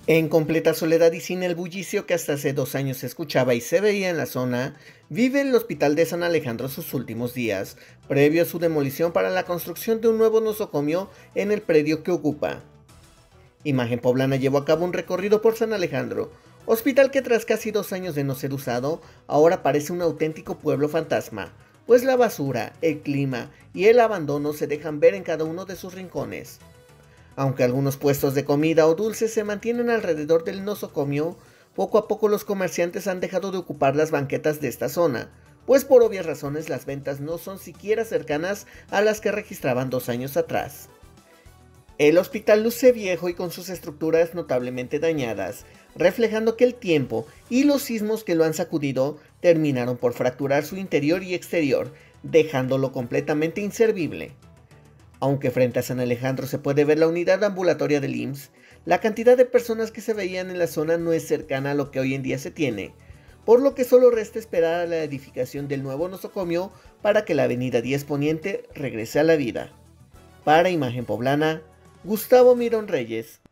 En completa soledad y sin el bullicio que hasta hace 2 años se escuchaba y se veía en la zona, vive el Hospital de San Alejandro sus últimos días, previo a su demolición para la construcción de un nuevo nosocomio en el predio que ocupa. Imagen Poblana llevó a cabo un recorrido por San Alejandro, hospital que tras casi 2 años de no ser usado, ahora parece un auténtico pueblo fantasma, pues la basura, el clima y el abandono se dejan ver en cada uno de sus rincones. Aunque algunos puestos de comida o dulces se mantienen alrededor del nosocomio, poco a poco los comerciantes han dejado de ocupar las banquetas de esta zona, pues por obvias razones las ventas no son siquiera cercanas a las que registraban 2 años atrás. El hospital luce viejo y con sus estructuras notablemente dañadas, reflejando que el tiempo y los sismos que lo han sacudido terminaron por fracturar su interior y exterior, dejándolo completamente inservible. Aunque frente a San Alejandro se puede ver la unidad ambulatoria del IMSS, la cantidad de personas que se veían en la zona no es cercana a lo que hoy en día se tiene, por lo que solo resta esperar a la edificación del nuevo nosocomio para que la avenida 10 Poniente regrese a la vida. Para Imagen Poblana, Gustavo Mirón Reyes.